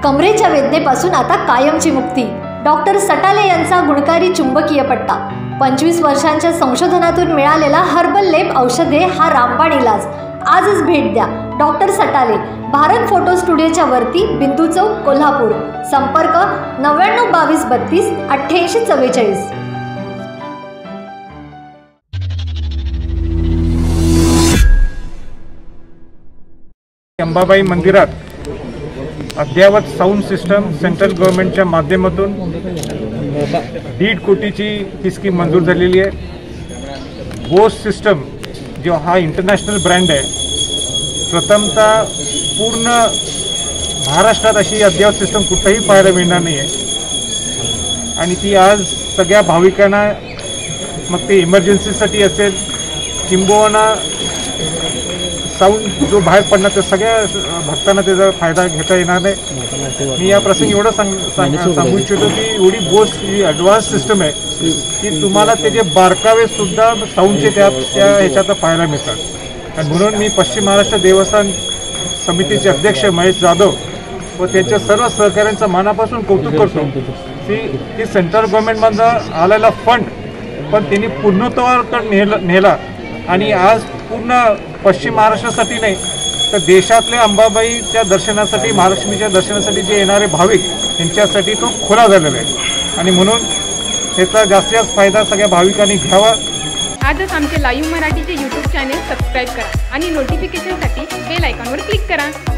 कमरेच्या वेदनेपासून आता कायमची मुक्ती। डॉक्टर सटाले यांचा गुणकारी चुंबकीय पट्टा। 25 वर्षांच्या संशोधनातून मिळालेला हर्बल लेप औषधे हा रामबाण इलाज। आजच भेट द्या डॉक्टर सटाले, भारत फोटो स्टुडिओच्या वरती, बिंदू चौक, कोल्हापूर। संपर्क 99 22 32 88 44। अंबाबाई मंदिरात अद्ययावत साऊंड सिस्टम सेंट्रल गव्हर्नमेंटच्या माध्यमातून 1.5 कोटीची ही स्कीम मंजूर झालेली आहे। बोस सिस्टम जो हा इंटरनॅशनल ब्रँड आहे, प्रथमतः पूर्ण महाराष्ट्रात अशी अद्ययावत सिस्टम कुठेही पाहायला मिळणार नाही आहे आणि ती आज सगळ्या भाविकांना, मग ते इमर्जन्सीसाठी असेल किंबहुना साऊंड जो बाहेर पडणार त्या सगळ्या भक्तांना त्याचा फायदा घेता येणार नाही। मी या प्रसंगी एवढं सांगू इच्छितो की एवढी बोस ही ॲडव्हान्स सिस्टम आहे की तुम्हाला त्याचे बारकावे सुद्धा साऊंडचे त्या ह्याच्यात पाहायला मिळतात। आणि म्हणून मी पश्चिम महाराष्ट्र देवस्थान समितीचे अध्यक्ष महेश जाधव व त्यांच्या सर्व सहकाऱ्यांचं मनापासून कौतुक करतो की सेंट्रल गव्हर्नमेंटमधून आलेला फंड पण त्यांनी पूर्णत्वावर नेला आणि आज पूर्ण पश्चिम महाराष्ट्रासाठी नाही तर देशातल्या अंबाबाईच्या दर्शनासाठी, महालक्ष्मीच्या दर्शनासाठी जे येणारे भाविक यांच्यासाठी तो खुला झालेला आहे आणि म्हणून त्याचा जास्तीत जास्त फायदा सगळ्या भाविकांनी घ्यावा। आजच आमचे लाईव्ह मराठीचे यूट्यूब चॅनेल सबस्क्राईब करा आणि नोटिफिकेशनसाठी बेल आयकॉनवर क्लिक करा।